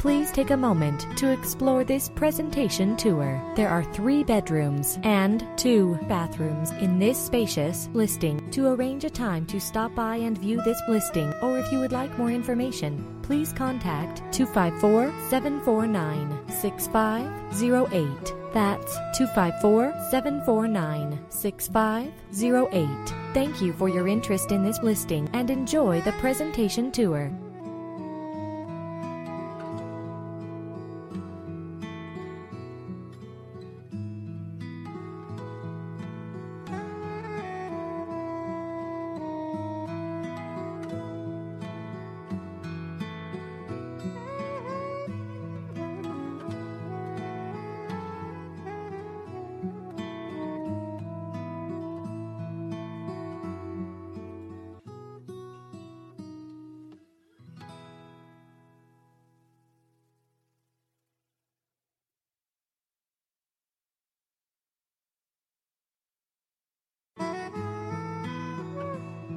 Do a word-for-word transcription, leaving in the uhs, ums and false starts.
please take a moment to explore this presentation tour. There are three bedrooms and two bathrooms in this spacious listing. To arrange a time to stop by and view this listing, or if you would like more information, please contact two five four, seven four nine, six five zero eight. That's two five four, seven four nine, six five zero eight. Thank you for your interest in this listing and enjoy the presentation tour.